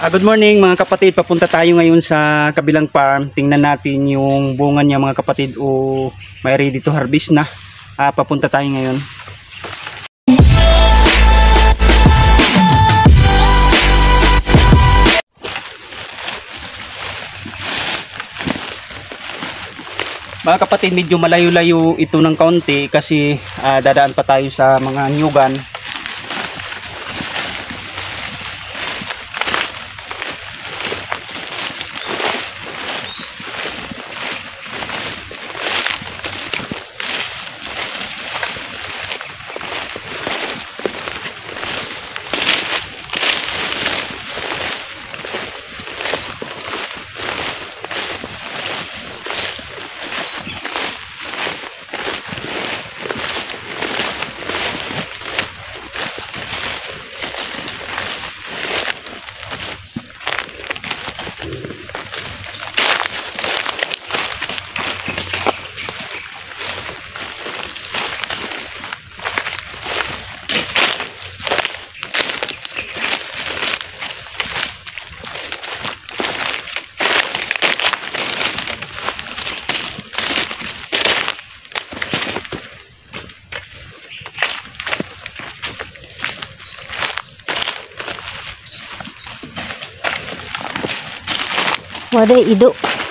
Good morning mga kapatid, papunta tayo ngayon sa kabilang farm. Tingnan natin yung bunga niya mga kapatid o may ready to harvest na. Papunta tayo ngayon. Mga kapatid, medyo malayo-layo ito ng kaunti kasi dadaan pa tayo sa mga nyugan. Waday ido.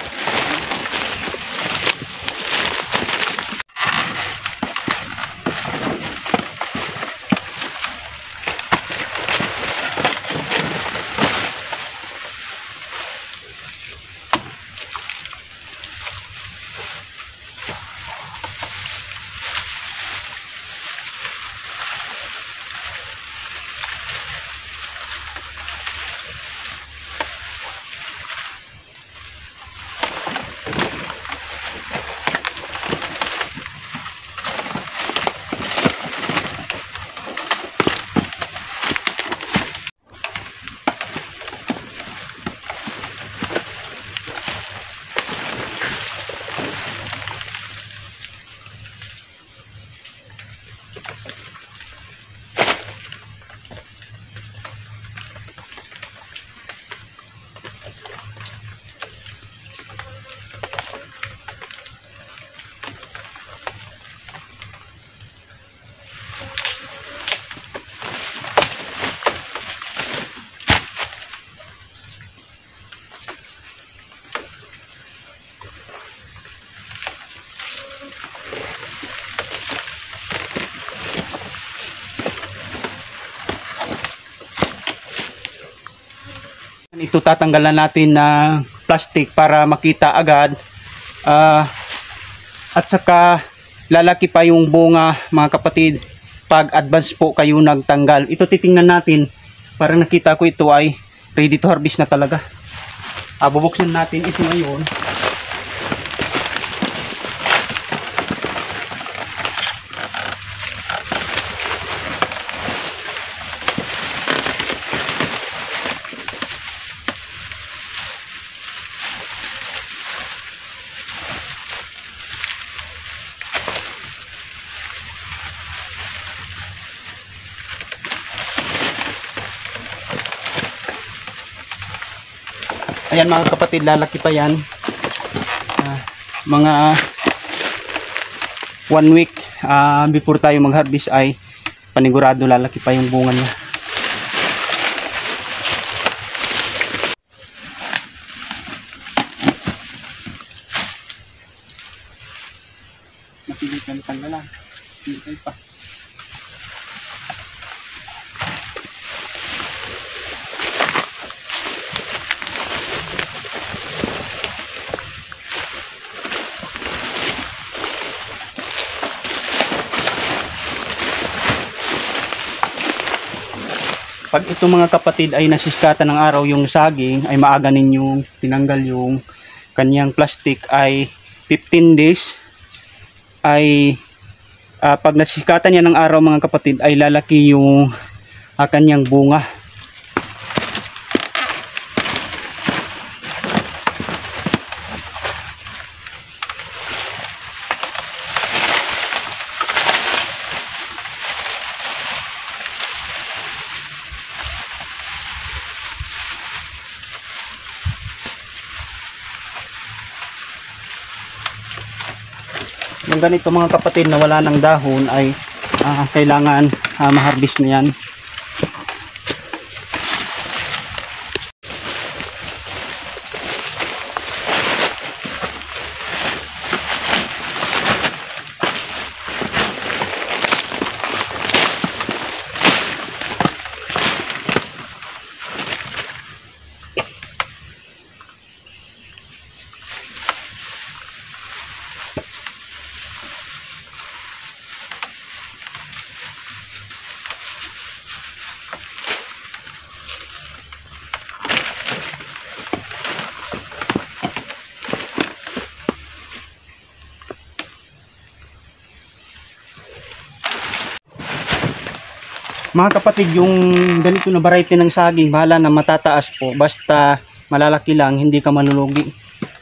Ito tatanggalan natin na plastic para makita agad, at saka lalaki pa yung bunga mga kapatid pag advance po kayo nagtanggal. Ito titingnan natin para nakita ko ito ay ready to harvest na talaga. Bubuksan natin ito ngayon. Ayan mga kapatid, lalaki pa yan. Mga 1 week before tayo mag-harvest ay panigurado lalaki pa yung bunga niya. Napilitan tanggalan. Hindi pa. Pag ito mga kapatid ay nasiskatan ng araw yung saging, ay maaga ninyong tinanggal yung kanyang plastic ay 15 days ay pag nasiskatan niya ng araw mga kapatid ay lalaki yung kanyang bunga. yung ganito mga kapatid na wala ng dahon ay kailangan ma-harvest na yan. Mga kapatid, yung ganito na variety ng saging, bahala na matataas po. Basta malalaki lang, hindi ka malulugi.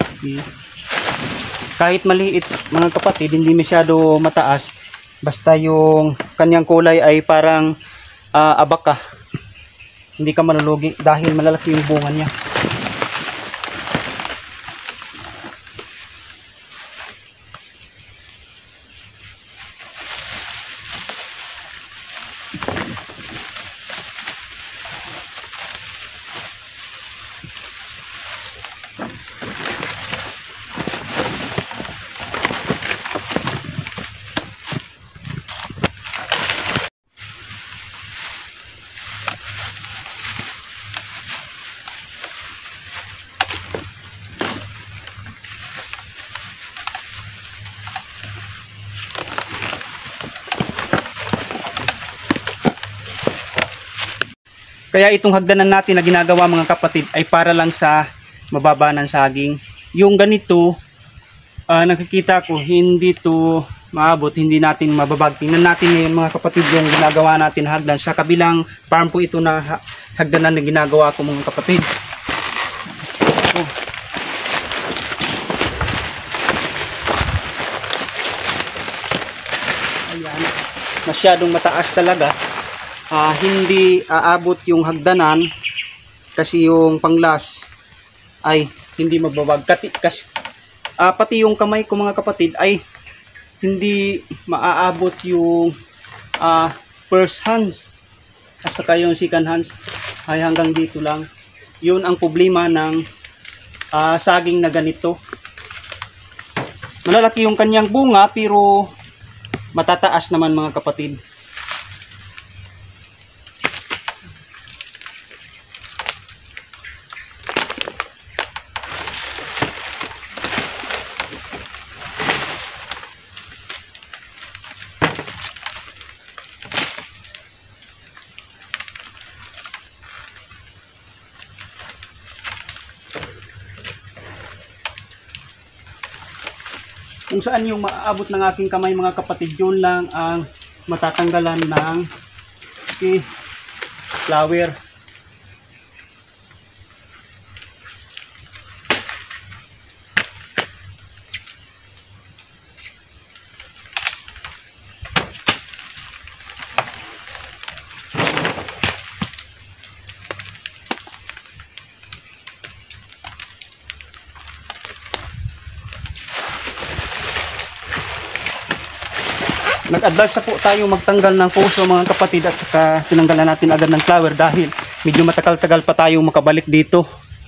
Kahit maliit, mga kapatid, hindi masyado mataas. Basta yung kanyang kulay ay parang abaka. Hindi ka malulugi dahil malalaki yung bunga niya. Kaya itong hagdanan natin na ginagawa mga kapatid ay para lang sa mababa ng saging. Yung ganito, nakikita ko hindi to maabot, hindi natin mababag. Tingnan natin ngayon mga kapatid yung ginagawa natin hagdan. Sa kabilang farm po ito na hagdanan na ginagawa ko mga kapatid. Ayan. Masyadong mataas talaga. Hindi aabot yung hagdanan kasi yung panglas ay hindi mababag. Pati yung kamay ko mga kapatid ay hindi maaabot yung first hands at saka yung second hands ay hanggang dito lang. Yun ang problema ng saging na ganito. Malalaki yung kanyang bunga pero matataas naman mga kapatid. Kung saan yung maaabot ng aking kamay mga kapatid, yun lang ang matatanggalan ng flower. Nag-advance na po tayo magtanggal ng puso mga kapatid at saka tinanggalan natin agad ng flower dahil medyo matagal-tagal pa tayo makabalik dito.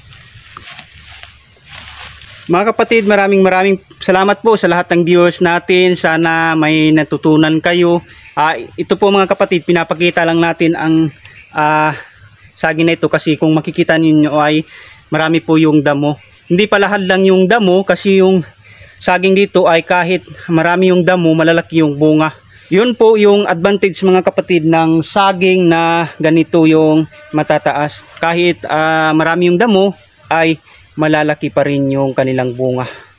Mga kapatid, maraming salamat po sa lahat ng viewers natin. Sana may natutunan kayo. Ito po mga kapatid, pinapakita lang natin ang saging na ito kasi kung makikita ninyo ay marami po yung damo. Hindi pa lahat lang yung damo kasi yung saging dito ay kahit marami yung damo, malalaki yung bunga. Yun po yung advantage mga kapatid ng saging na ganito yung matataas. Kahit marami yung damo ay malalaki pa rin yung kanilang bunga.